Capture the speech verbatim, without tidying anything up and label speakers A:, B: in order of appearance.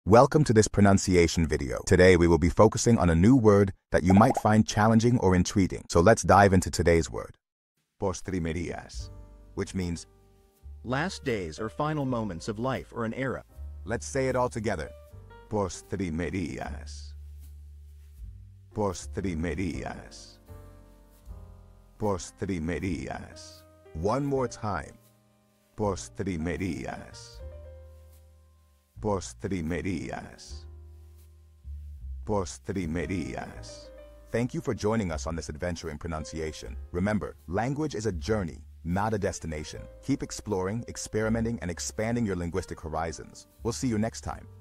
A: Welcome to this pronunciation video. Today we will be focusing on a new word that you might find challenging or intriguing. So let's dive into today's word. Postrimerías, which means
B: last days or final moments of life or an era.
A: let's say it all together. Postrimerías. Postrimerías. Postrimerías. One more time. Postrimerías. Postrimerías. Postrimerías. Thank you for joining us on this adventure in pronunciation. Remember, language is a journey, not a destination. Keep exploring, experimenting, and expanding your linguistic horizons. We'll see you next time.